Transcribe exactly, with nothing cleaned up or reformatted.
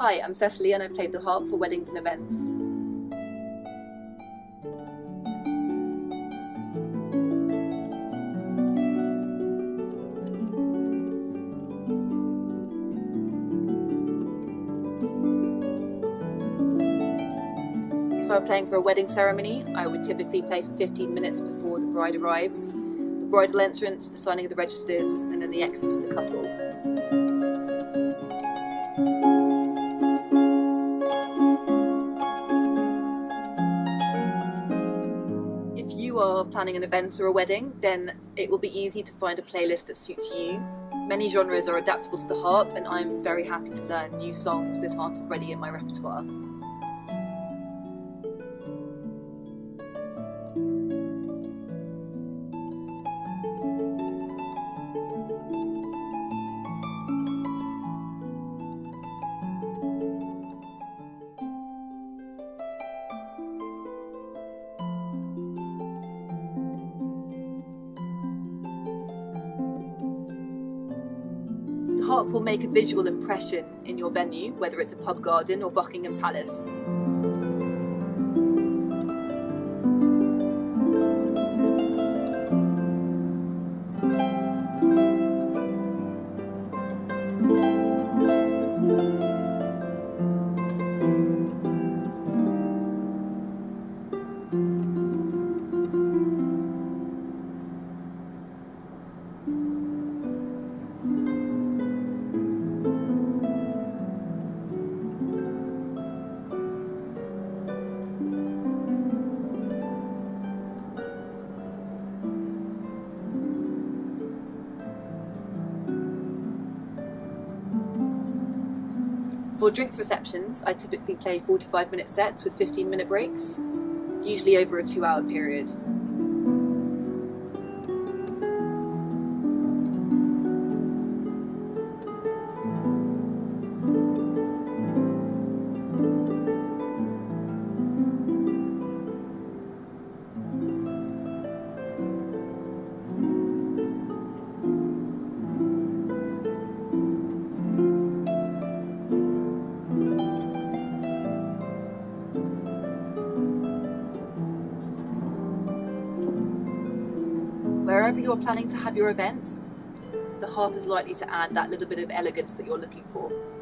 Hi, I'm Cecily and I played the harp for weddings and events. If I were playing for a wedding ceremony, I would typically play for fifteen minutes before the bride arrives, the bridal entrance, the signing of the registers, and then the exit of the couple. If you are planning an event or a wedding, then it will be easy to find a playlist that suits you. Many genres are adaptable to the harp, and I'm very happy to learn new songs that aren't already in my repertoire. The harp will make a visual impression in your venue, whether it's a pub garden or Buckingham Palace. For drinks receptions, I typically play forty-five minute sets with fifteen minute breaks, usually over a two hour period. Wherever you're planning to have your events, the harp is likely to add that little bit of elegance that you're looking for.